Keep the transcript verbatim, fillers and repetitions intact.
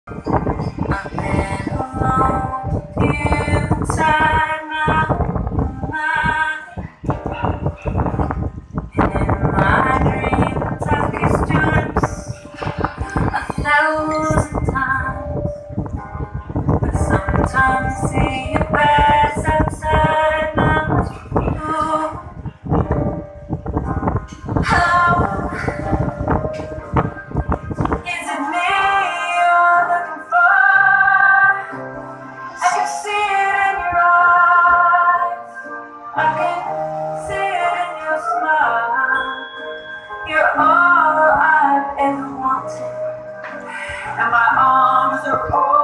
I've been alone with you inside my mind, and in my dreams I've kissed your lips a thousand times. But sometimes I see you pass outside my window. How is it me you're looking for? I can see it in your eyes. I can see it in your smile. You're all I've ever wanted, and my arms are open.